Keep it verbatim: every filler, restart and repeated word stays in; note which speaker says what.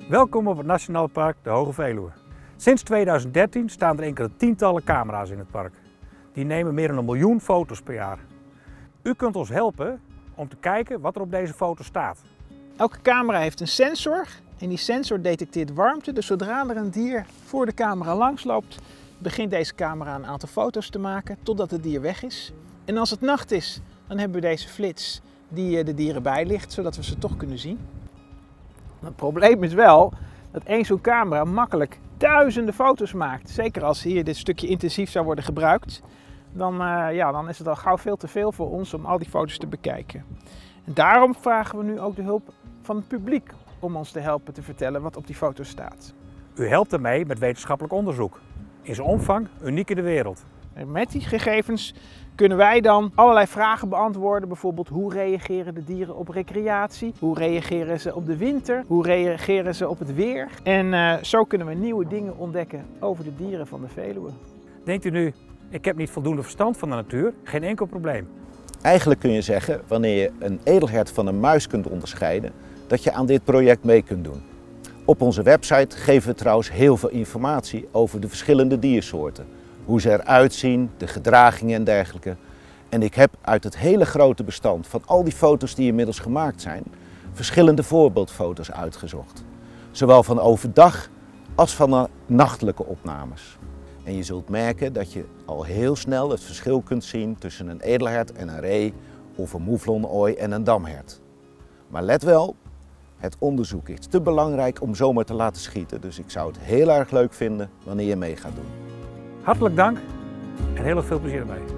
Speaker 1: Welkom op het Nationaal Park de Hoge Veluwe. Sinds tweeduizend dertien staan er enkele tientallen camera's in het park. Die nemen meer dan een miljoen foto's per jaar. U kunt ons helpen om te kijken wat er op deze foto staat.
Speaker 2: Elke camera heeft een sensor en die sensor detecteert warmte. Dus zodra er een dier voor de camera langsloopt, begint deze camera een aantal foto's te maken totdat het dier weg is. En als het nacht is, dan hebben we deze flits die de dieren bijlicht, zodat we ze toch kunnen zien. Het probleem is wel dat één zo'n camera makkelijk duizenden foto's maakt. Zeker als hier dit stukje intensief zou worden gebruikt, dan, uh, ja, dan is het al gauw veel te veel voor ons om al die foto's te bekijken. En daarom vragen we nu ook de hulp van het publiek om ons te helpen te vertellen wat op die foto's staat.
Speaker 1: U helpt ermee met wetenschappelijk onderzoek. In zijn omvang uniek in de wereld.
Speaker 2: En met die gegevens kunnen wij dan allerlei vragen beantwoorden. Bijvoorbeeld, hoe reageren de dieren op recreatie? Hoe reageren ze op de winter? Hoe reageren ze op het weer? En uh, zo kunnen we nieuwe dingen ontdekken over de dieren van de Veluwe.
Speaker 1: Denkt u nu, ik heb niet voldoende verstand van de natuur? Geen enkel probleem.
Speaker 3: Eigenlijk kun je zeggen, wanneer je een edelhert van een muis kunt onderscheiden, dat je aan dit project mee kunt doen. Op onze website geven we trouwens heel veel informatie over de verschillende diersoorten. Hoe ze eruit zien, de gedragingen en dergelijke. En ik heb uit het hele grote bestand van al die foto's die inmiddels gemaakt zijn, verschillende voorbeeldfoto's uitgezocht. Zowel van overdag als van de nachtelijke opnames. En je zult merken dat je al heel snel het verschil kunt zien tussen een edelhert en een ree of een mouflon-ooi en een damhert. Maar let wel, het onderzoek is te belangrijk om zomaar te laten schieten. Dus ik zou het heel erg leuk vinden wanneer je mee gaat doen.
Speaker 1: Hartelijk dank en heel erg veel plezier erbij.